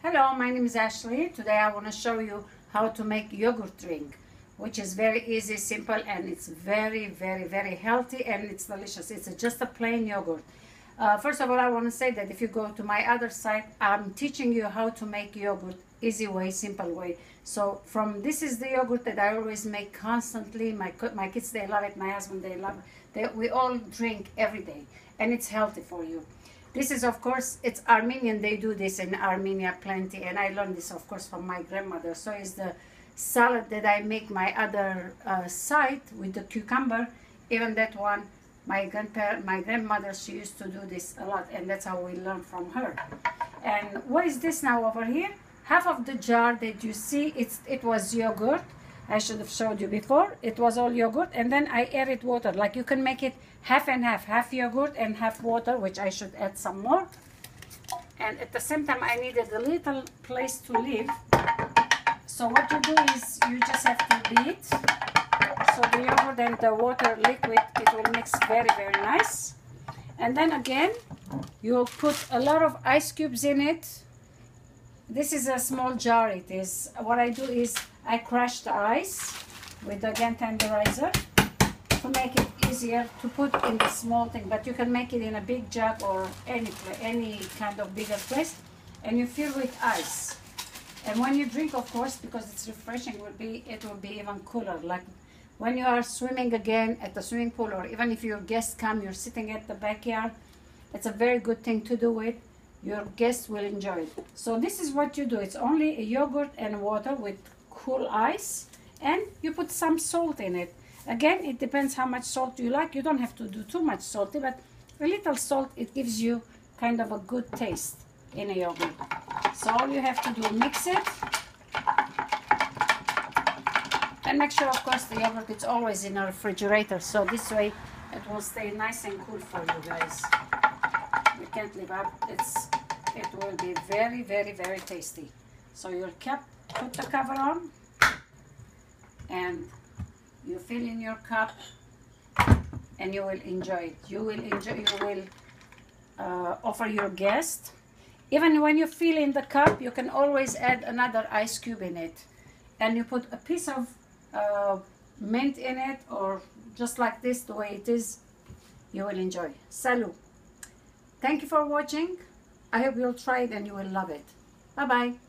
Hello, my name is Ashley. Today I want to show you how to make yogurt drink, which is very easy, simple, and it's very, very healthy, and it's delicious. It's just a plain yogurt. First of all, I want to say that if you go to my other site, I'm teaching you how to make yogurt easy way, simple way. So this is the yogurt that I always make constantly. My kids, they love it. My husband, they love it. We all drink every day, and it's healthy for you. This is, of course, it's Armenian. They do this in Armenia plenty, and I learned this, of course, from my grandmother. So is the salad that I make my other site with the cucumber. Even that one, my grandmother, she used to do this a lot, and that's how we learned from her. And what is this now over here? Half of the jar that you see, it was yogurt. I should have showed you before. It was all yogurt, and then I added water. Like you can make it half and half yogurt and half water, which I should add some more. And at the same time, I needed a little place to live. So what you do is you just have to beat. So the yogurt and the water liquid, it will mix very nice. And then again, you'll put a lot of ice cubes in it. This is a small jar. It is. What I do is I crush the ice with, again, tenderizer to make it easier to put in the small thing. But you can make it in a big jug or any kind of bigger place, and you fill with ice. And when you drink, of course, because it's refreshing, it will be even cooler. Like when you are swimming again at the swimming pool, or even if your guests come, you're sitting at the backyard. It's a very good thing to do it. Your guests will enjoy it. So this is what you do. It's only a yogurt and water with cool ice, and you put some salt in it. Again, it depends how much salt you like. You don't have to do too much salty, but a little salt, it gives you kind of a good taste in a yogurt. So all you have to do, mix it, and make sure, of course, the yogurt is always in a refrigerator, so this way it will stay nice and cool for you guys. You can't live up. It will be very tasty. So you'll put the cover on, and you fill in your cup, and you will enjoy it. You will offer your guest. Even when you fill in the cup, you can always add another ice cube in it, and you put a piece of mint in it, or just like this, the way it is. You will enjoy. Salut. Thank you for watching. I hope you'll try it and you will love it. Bye bye.